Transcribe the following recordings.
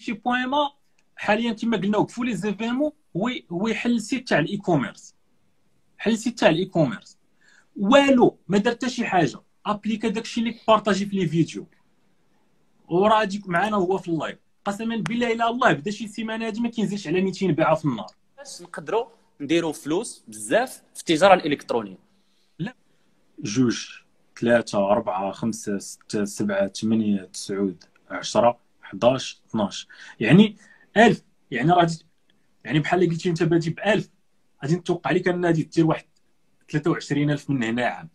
شي بوين ما حاليا كما قلنا وقفوا لي زيفينمون. هو يحل السيت تاع الاي كوميرس، حل السيت تاع الاي كوميرس، والو ما دار حتى شي حاجه، ابليكا داكشي اللي بارطاجي في لي فيديو وراه غاديك معانا هو في اللايف. قسما بالله الا الله بدا شي سيمانه هادي ما كينزلش على 200 بيعه في النهار. باش نقدروا نديروا فلوس بزاف في التجاره الالكترونيه؟ لا، جوج، ثلاثة، أربعة، خمسة، ستة، سبعة، ثمانية، تسعة، 10، 11، 12، يعني 1000. يعني راه يعني بحال اللي قلتي انت بادي ب 1000، غادي نتوقع عليك ان غادي دير واحد 23,000 من هنا عام.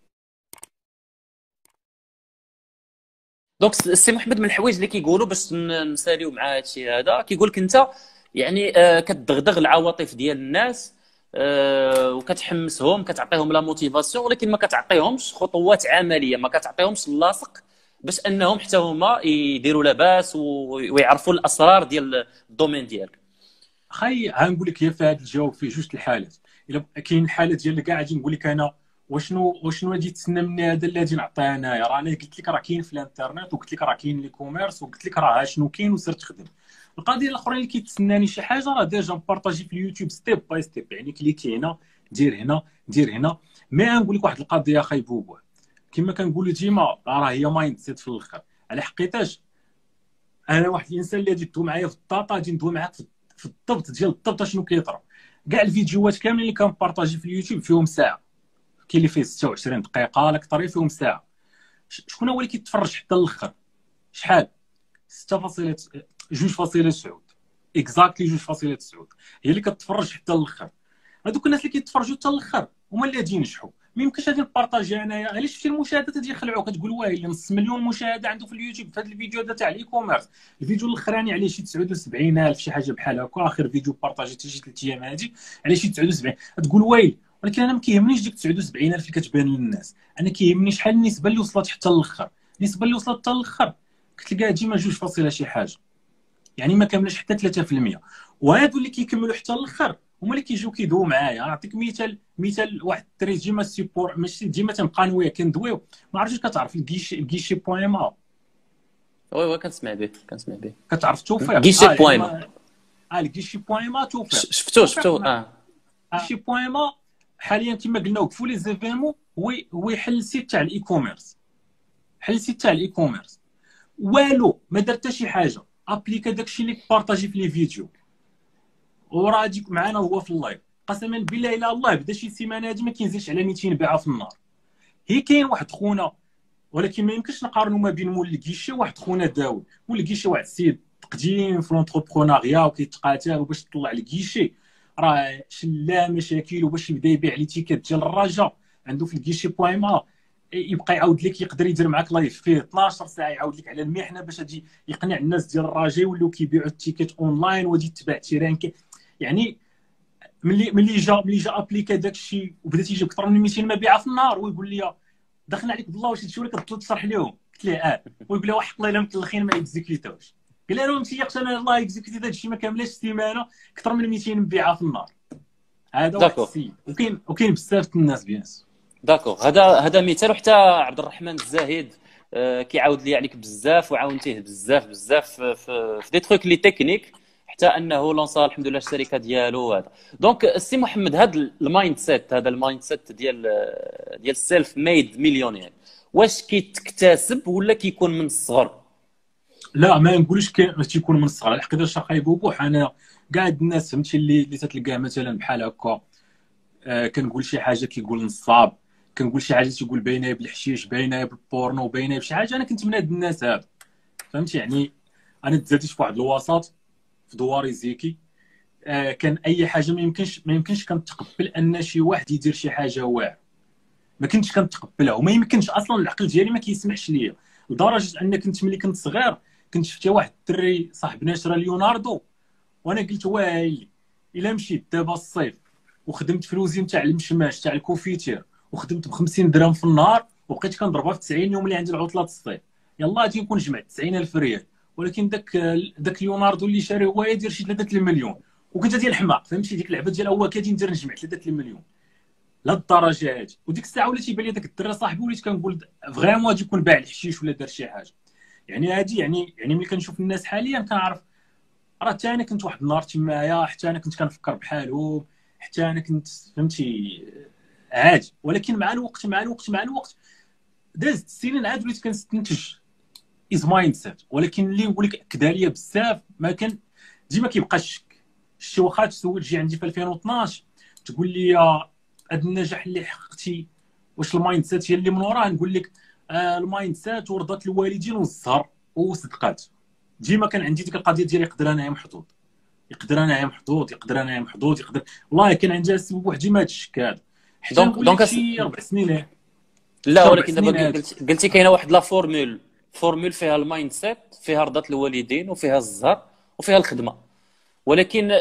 دونك السي محمد، من الحوايج اللي كيقولوا باش نساليو مع هادشي هذا، كيقول لك انت يعني كتدغدغ العواطف ديال الناس، وكتحمسهم، كتعطيهم لا موتيفاسيون، ولكن ما كتعطيهمش خطوات عمليه، ما كتعطيهمش اللاصق باش انهم حتى هما يديروا لاباس ويعرفوا الاسرار ديال الدومين ديالك. خاي غنقول لك، هي في هذا الجواب فيه جوج الحالات. الا كاين الحاله ديال كاع غادي نقول لك انا وشنو غادي تسنى مني هذا اللي غادي نعطيه انايا. راه انا قلت لك راه كاين في الانترنت، وقلت لك راه كاين لي كوميرس، وقلت لك راه شنو كاين وسرت خدم. القضيه الاخرى اللي كيتسناني شي حاجه راه ديجا مبارطاجي في اليوتيوب ستيب باي ستيب، يعني كليكي هنا، دير هنا، دير هنا. مي غنقول لك واحد القضيه خاي بوبو، كما كنقولوا ديما راه هي مايند سيت في الاخر. على حقيقتاش انا واحد الانسان اللي غادي تدوي معايا في الداتا، غادي ندوي معاك في الضبط ديال الضبط شنو كيطرا. كاع الفيديوهات كاملين اللي كنبارطاجي في اليوتيوب فيهم ساعه، كاين اللي فيه 26 دقيقه، الاكثريه فيهم ساعه. شكون هو اللي كيتفرج حتى الاخر؟ شحال؟ 6.2.9 اكزاكتلي 2.9 هي اللي كتفرج حتى الاخر. هذوك الناس اللي كيتفرجوا حتى الاخر هما اللي غادي ينجحوا. ما يمكنش غادي نبارطاجي انايا. علاش شفتي المشاهدات غادي يخلعوك، كتقول وايلي نص مليون مشاهده عنده في اليوتيوب في هذا الفيديو هذا تاع الاي كوميرس. الفيديو الاخراني عليه شي 79,000 شي حاجه بحال هكا، اخر فيديو بارطاجيت شي 3 ايام هادي عليه شي 79. تقول ويلي، ولكن انا ما كيهمنيش ديك 79,000 اللي كتبان للناس، انا كيهمني شحال النسبه اللي وصلت حتى الاخر. النسبه اللي وصلت حتى الاخر كتلقاها ديما 2 شي حاجه، يعني ما كاملاش حتى 3%. وهادو اللي كيكملوا حتى الاخر هما اللي كيجيو كيدويو معايا. نعطيك مثال واحد الدري ديما سيبور، ماشي ديما تنبقى انا وياه كندويو. ما عرفتش كتعرف الكيشي بويما؟ وي وي، كنسمع به كنسمع به. كتعرف التوفيق؟ كيشي يعني بويما، ما الكيشي بويما توفيق. شفتو توفيق شفتو ما الكيشي بويما حاليا كما قلنا وقفوا لي زيفينمون. هو يحل السيت تاع الاي كوميرس، حل السيت تاع الاي كوميرس، والو ما دار حتى شي حاجه، ابليكا داكشي اللي بارطاجي في لي فيديو وراه غاديك معانا هو في اللايف. قسما بالله الا الله بدا شي سيمانه هادي ما كينزلش على 200 بيعه في النهار. هي كاين واحد خونا، ولكن ما يمكنش نقارنوا ما بين مول الكيشي وواحد خونا داوود. مول الكيشي واحد السيد قديم في لونتربرونيا وكيتقاتل، وباش تطلع الكيشي راه شلا مشاكل، وباش يبدا يبيع لي تيكات ديال الرجاء عنده في الكيشي بويما يبقى يعاود لك، يقدر يدير معاك لايف فيه 12 ساعه يعاود لك على المحنه باش يجي يقنع الناس ديال الرجاء يوليو كيبيعوا التيكات اونلاين وغادي تباع تيران. يعني ملي جا ابليكا داك الشيء وبدا تيجي اكثر من 200 مبيعه في النهار، ويقول لي دخلنا عليك بالله واش هادشي ولا كتطلب تشرح لهم؟ قلت له ويقول لي وحق الله الا متلخين ما اكزيكيوتاوش. قال لي انا ما تيقش انا الله اكزيكيوتي هذا الشيء ما كاملاش السيمانه اكثر من 200 مبيعه في النهار. هذا واحد داكور السيد، وكاين بزاف الناس بيان. داكور. هذا مثال. وحتى عبد الرحمن الزاهد كيعاود لي عليك بزاف، وعاونتيه بزاف بزاف في دي تروك لي تكنيك، حتى انه لونسا الحمد لله الشركه ديالو. هذا دونك السي محمد، هذا المايند سيت، هذا المايند سيت ديال سيلف ميد مليونير، واش كيتكتسب ولا كيكون من الصغر؟ لا ما نقولش تيكون من الصغر. الحقيقه شرحي بوبوح انا كاع الناس فهمتي اللي تتلقاه مثلا بحال هكا. كنقول شي حاجه كيقول نصاب، كنقول شي حاجه تيقول باينه بالحشيش، باينه بالبورنو، باينه بشي حاجه. انا كنت من هاد الناس هاد، فهمتي يعني. انا تزاديت في واحد الوسط في دواري زيكي. كان اي حاجه ما يمكنش كنتقبل ان شي واحد يدير شي حاجه واعره. ما كنتش كنتقبلها، وما يمكنش اصلا العقل ديالي ما كيسمحش ليا. لدرجه ان كنت ملي كنت صغير كنت شفت واحد الدري صاحبنا شرا ليوناردو، وانا قلت وايلي الا مشيت دابا الصيف وخدمت في الوزين تاع المشماش تاع الكوفيتير وخدمت ب 50 درهم في النهار وبقيت كنضربها في 90 يوم اللي عندي العطله الصيف، يلا غادي نكون جمعت 90,000 ريال. ولكن داك ليوناردو اللي شاري هو يدير شي 3 المليون، وكنت ديال الحماق فهمتي ديك اللعبه ديال هو كادي ندير نجمع 3 المليون لا الدرجه هادي. وديك الساعه ولات تيبان لي داك الدري صاحبي، وليت كنقول فريمون غادي يكون باع الحشيش ولا دار شي حاجه. يعني هادي يعني ملي كنشوف الناس حاليا كنعرف راه حتى انا كنت واحد النهار تمايا، حتى انا كنت كنفكر بحالهم، حتى انا كنت فهمتي عادي. ولكن مع الوقت دازت السنين عاد وليت كنستنتج از مايند سيت. ولكن اللي نقول لك اكد عليا بزاف ما كان ديما كيبقى الشك. شتي واخا تسول جي عندي في 2012 تقول لي هذا النجاح اللي حققتي واش المايند سيت هي اللي من وراه؟ نقول لك المايند سيت ورضات الوالدين والزهر وصدقات. ديما كان عندي ديك القضيه ديال يقدر انايا محظوظ، يقدر انايا محظوظ، يقدر انايا محظوظ، يقدر. والله كان عندي السبب وحدي ما هذا الشك هذا. حتى نقول لك شي 4 سنين لا، شي 4 ولكن دابا سنين هادي. قلتي كاينه واحد لا فورمول فيها المايند سيت، فيها رضا الوالدين، وفيها الزهر، وفيها الخدمه. ولكن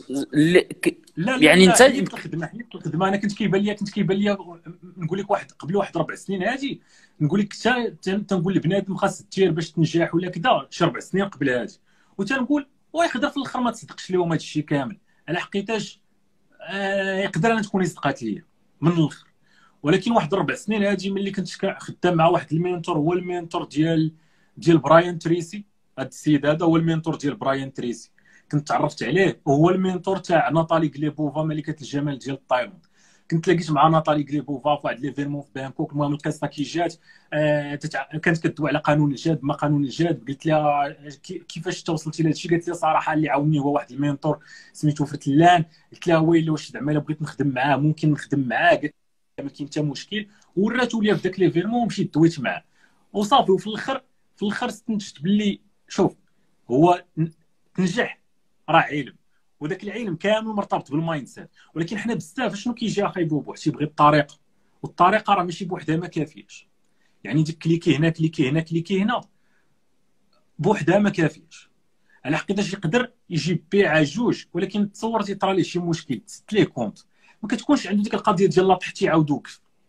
لا لا يعني لا، انت حيدت الخدمه. انا كنت كيبان لي نقول لك واحد قبل واحد 4 سنين هادي، نقول لك تنقول لبنادم خاص دير باش تنجح ولا كذا شي 4 سنين قبل هادي، وتنقول ويقدر في الاخر ما تصدقش لهم هذا الشيء كامل على حقيقتاش. يقدر انا تكون صدقات ليا من الاخر. ولكن واحد 4 سنين هادي ملي كنت خدام مع واحد المينتور، هو المينتور ديال براين تريسي. هذا السيد هذا هو المينتور ديال براين تريسي، كنت تعرفت عليه. وهو المينتور تاع ناتالي غليبوفا ملكه الجمال ديال تايلاند. كنت لاقيت مع ناتالي غليبوفا في واحد ليفيرمون في بانكوك. المهم القصه كي جات كانت كدوي على قانون الجذب. ما قانون الجذب؟ قلت لها كيفاش توصلتي لهذا الشيء؟ قالت لي صراحه اللي عاوني هو واحد المينتور سميتو فرتلان. قلت لها ويلي واش زعما الا بغيت نخدم معاه ممكن نخدم معاه؟ قالت ما كاين حتى مشكل. وراتو ليا في ذاك ليفيرمون ومشيت دويت معاه وصافي. وفي الاخر استنتجت باللي شوف، هو تنجح راه علم، وذاك العلم كامل مرتبط بالمايند سيت. ولكن حنا بزاف شنو كيجي اخاي بوبو؟ تيبغي الطريقه، والطريقه راه ماشي بوحدها ما كافياش. يعني ديك كليكي هنا كليكي هنا كليكي هنا بوحدها ما كافياش. على حقيقه يقدر يجيب بيعه جوج، ولكن تصور تيطرا ليه شي مشكل تسد ليه كونت، ما كتكونش عنده ديك القضيه ديال لا تحتي يعاودوك.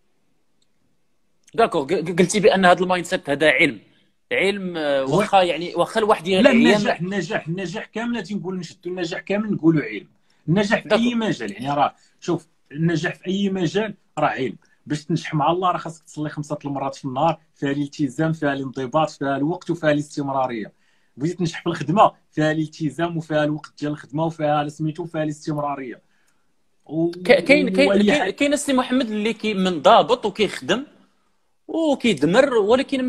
داكور. قلتي بان هذا المايند سيت هذا علم واخا يعني واخا الواحد لا، ايام. النجاح كامل تنقول نشدوا النجاح كامل نقولوا علم. النجاح في اي مجال يعني راه شوف، النجاح في اي مجال راه علم. باش تنجح مع الله راه خاصك تصلي 5 المرات في النهار، فيها الالتزام، فيها الانضباط، فيها الوقت، وفيها الاستمراريه. بغيتي تنجح في الخدمه فيها الالتزام وفيها الوقت ديال الخدمه وفيها سميتو فيها الاستمراريه. كاين السي محمد اللي منضبط وكيخدم وكيدمر، ولكن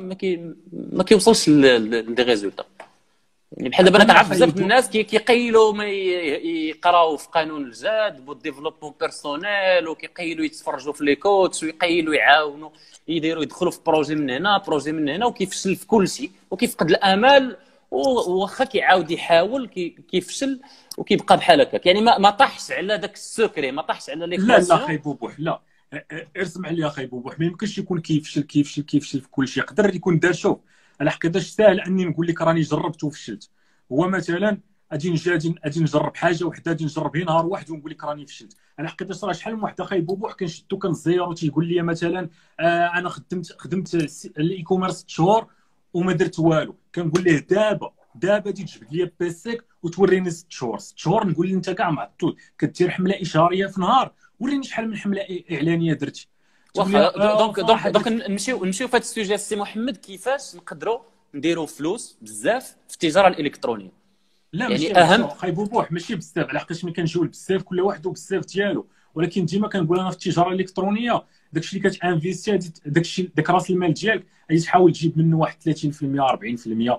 ما كيوصلش لدي ريزولتا. يعني بحال دابا انا كنعرف بزاف الناس كيقيلوا ما يقراو في قانون الجذب والديفلوبمون بيرسونيل، وكيقيلوا يتفرجوا في لي كوتش، ويقيلوا يعاونوا يدخلوا في بروجي من هنا بروجي من هنا، وكيفشل في كل شيء وكيفقد الامل. واخا كيعاود يحاول كيفشل وكيبقى بحال هكاك. يعني ما طاحش على داك السكري، ما طاحش على ليكواسيون. لا خاي بوبوح، لا ارسم عليا خاي بوبوح. ما يمكنش يكون كيفشل في كل شيء. يقدر يكون دار. شوف على حقيقه ساهل اني نقول لك راني جربت وفشلت. هو مثلا اجي نجرب حاجه وحده، اجي نجرب هي نهار واحد ونقول لك راني فشلت. على حقيقه راه شحال من واحد اخاي بوبوح كنشدو كنزيرو تيقول لي مثلا انا خدمت الاي كوميرس 6 شهور وما درت والو. كنقول ليه دابا تجي تجبد لي بيسيك وتوريني 6 شهور. 6 شهور نقول لي انت كاع معطل كدير حمله اشهاريه في نهار، وريني شحال من حمله اعلانيه درتي. واخا دونك نمشيو في هذا السوجي السي محمد، كيفاش نقدروا نديروا فلوس بزاف في التجاره الالكترونيه. لا يعني ماشي اهم خاي بوبوح، ماشي بزاف على حقاش ملي كنجيو بزاف كل واحد وبزاف ديالو. ولكن ديما كنقول انا في التجاره الالكترونيه داكشي اللي كتانفيستي داك راس المال ديالك غادي تحاول تجيب منه واحد 30% 40%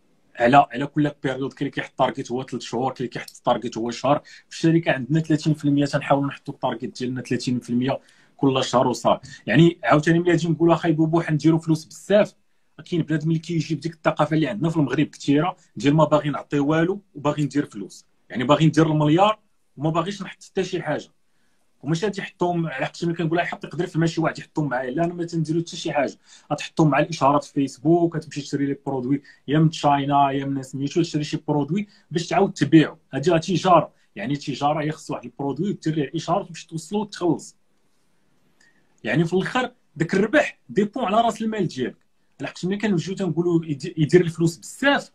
على كل بيريود. كاين اللي كيحط تارجت هو 3 شهور، كاين اللي كيحط تارجت هو شهر. في الشركه عندنا 30% تنحاولوا نحطوا التارجت ديالنا 30% كل شهر وصافي. يعني عاوتاني ملي غادي نقولوا اخاي بوبوح نديروا فلوس بزاف، كاين بنادم اللي كيجي بديك الثقافه اللي عندنا في المغرب كثيره ديال ما باغي نعطي والو وباغي ندير فلوس. يعني باغي ندير المليار وما باغيش نحط حتى شي حاجه. وماشي غادي يحطهم على حقاش ملي كنقول يحط يقدر في ماشي واحد يحطهم معايا. لا انا ما تنديرو حتى شي حاجه، غتحطهم مع الاشهارات في فيسبوك. كتمشي تشري لي برودوي يا من تشاينا يا من سميتو، تشري شي برودوي باش تعاود تبيعو. هذه تجاره. يعني تجاره هي خص واحد البرودوي ودير ليه الاشهار وتمشي توصلو وتخلص. يعني في الاخر داك الربح ديبون على راس المال ديالك. لحقاش ملي كنمشيو تنقولوا يدير الفلوس بزاف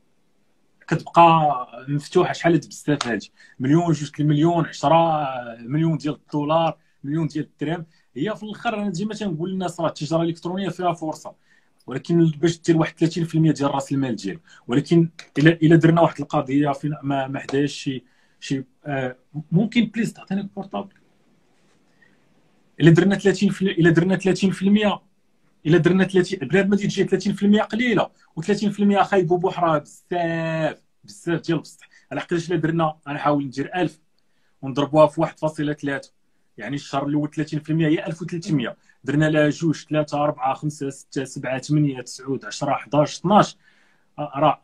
كتبقى مفتوحه. شحال هاد بزاف هادي؟ مليون، 2 المليون، 10 مليون ديال الدولار، مليون ديال الدرهم. هي في الاخر انا ديما تنقول للناس راه التجاره الالكترونيه فيها فرصه. ولكن باش دير واحد 30% ديال راس المال ديالك. ولكن الا درنا واحد القضيه فين ما حداش شي ممكن بليز تعطيني البورطابل. الا درنا 30% الا درنا 30 بلاد ما تجي 30% قليله، و30% خايبوا بوحرها بزاف بزاف ديال البسط. على حقاش الا درنا غنحاول ندير 1000 ونضربوها في 1.3، يعني الشهر الاول 30% هي 1300، درنا لها 2 3 4 5 6 7 8 9 10 11 12 راه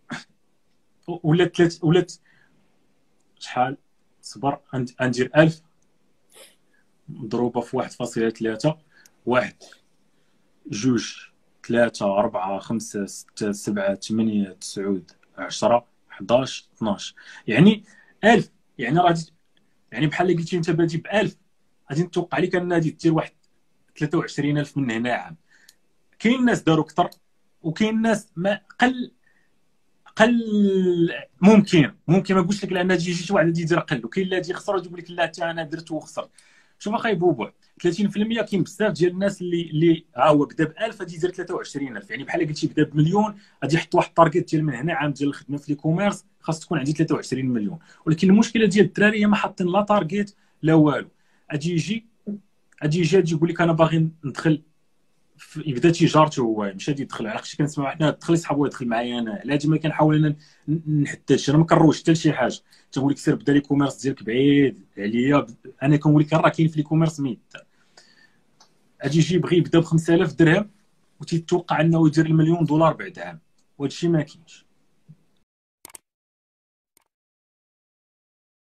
ولات شحال. صبر غندير 1000 مضروبه في 1.3، 1 2 3 4 5 6 7 8 9 10 11 12، يعني 1000. يعني راه يعني بحال اللي قلتي انت بادي ب 1000، غادي نتوقع لك ان غادي دير واحد 23000 من هنا عام. كاين ناس داروا اكثر، وكاين ناس ما قل ممكن ما نقولش لك لان تجي شي واحد غادي يدير قل، وكاين اللي غادي يخسر ويقول لك لا حتى انا درت وخسرت. شوف اخاي بوبو 30% كاين بزاف ديال الناس اللي ها هو بدا ب 1000 غادي يدير 23000، يعني بحال قلتي بدا بمليون غادي يحط واحد التارجت ديال من هنا عام ديال الخدمه في لي كوميرس خاص تكون عندي 23 مليون. ولكن المشكله ديال الدراري ما حاطين لا تارجت لا والو. غادي يجي يقول لك انا باغي ندخل يبدا تيجارته، هو مش غادي يدخل. علاش كنسمعوا حنا دخل صحابو يدخل معايا انا، على ما كنحاول انا نحددش، انا ما كنروجش حتى لشي حاجه. تنقول لك سير بدا لي كوميرس ديالك بعيد عليا، انا كنقول لك راه كاين في لي كوميرس ميت. غادي يجي يبغي يبدا ب 5000 درهم وتيتوقع انه يدير $1,000,000 بعد عام، وهذا الشيء ما كاينش.